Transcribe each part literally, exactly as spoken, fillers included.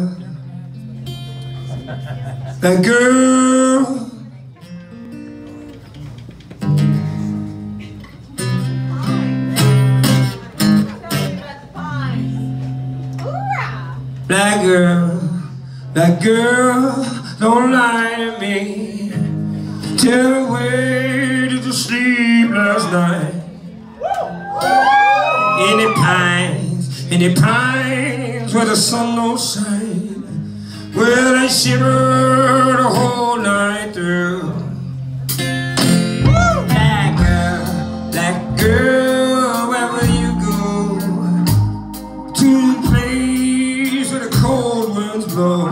that girl. That girl, that girl, don't lie to me. Tell me where did you sleep last night? In the pines, in the pines where the sun don't shine, where they shiver the whole night through. That girl, that girl, wherever you go, to the place where the cold winds blow.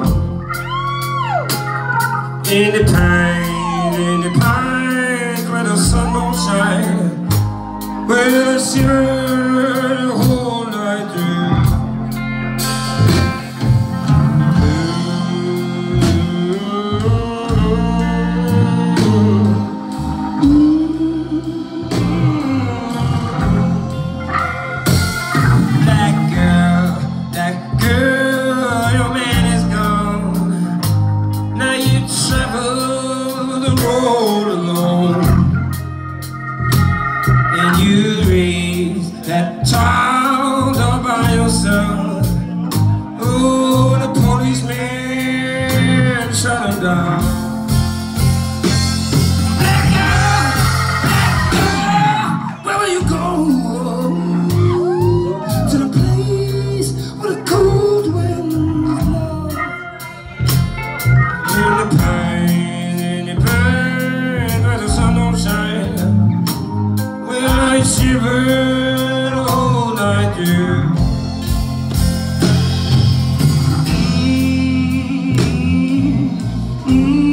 In the pines, in the pines where the sun don't shine, where they shiver the whole night through. That child all by yourself. Oh, the policeman shut him down. Black girl, black girl, where will you go? To the place where the cold winds blow. In the pines, in the pines where the sun don't shine, where I shiver I do. Mm-hmm. Mm-hmm.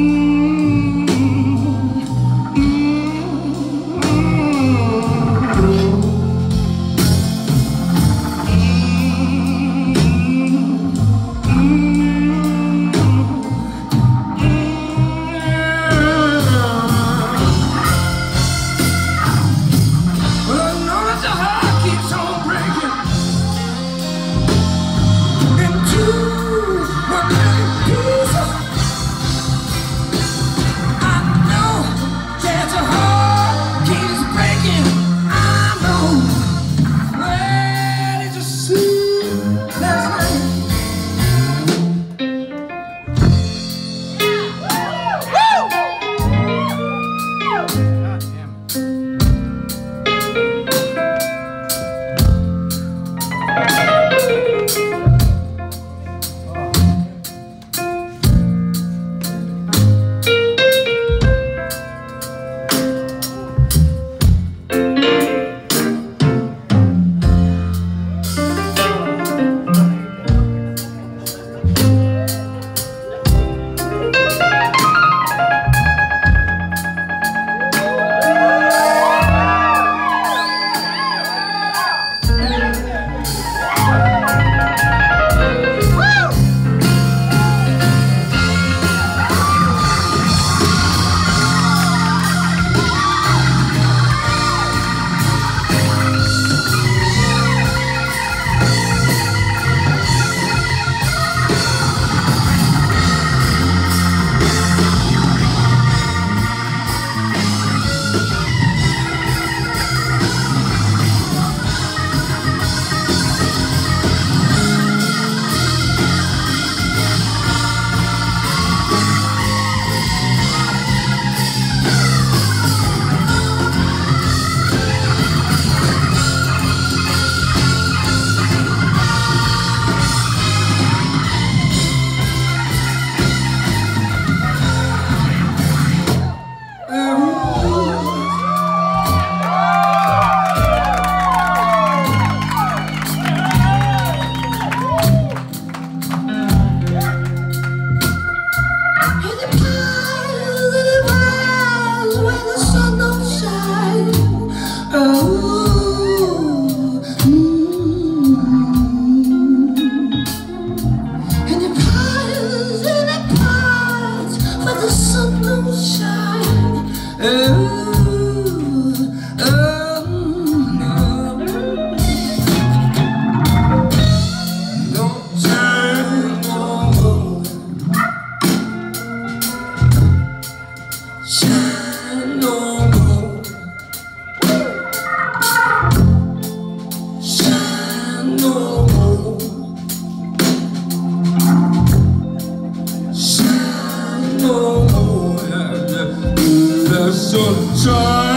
sunshine.